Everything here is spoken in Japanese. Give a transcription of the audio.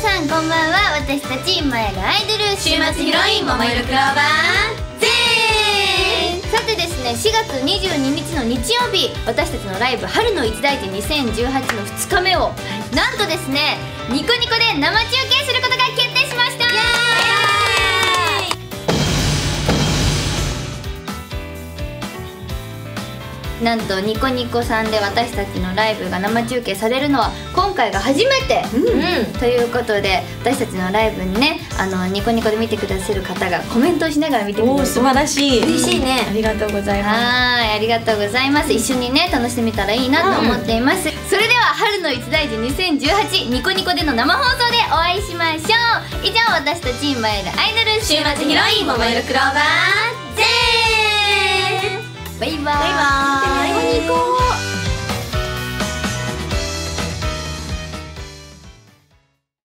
さんこんばんは。私たち今やるアイドル週末ヒロイン桃色クローバーゼーン。さてですね、4月22日の日曜日、私たちのライブ春の一大事2018の2日目を、なんとですねニコニコで生中継することが決定しました。なんとニコニコさんで私たちのライブが生中継されるのは今回が初めて、ということで、私たちのライブにねニコニコで見てくださる方がコメントをしながら見てくださる。 素晴らしい、 嬉しいね。 ありがとうございます。 はい、ありがとうございます。一緒にね楽しんでみたらいいなと思っています。それでは春の一大事2018ニコニコでの生放送でお会いしましょう。以上、私たち今やるアイドル週末ヒロイン桃色クローバーゼーン。バイバーイ。 バイバーイ。 ニコニコ。